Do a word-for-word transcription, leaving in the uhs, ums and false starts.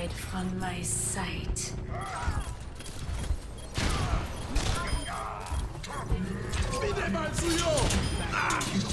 hide from my sight. Minne mal zu, jo!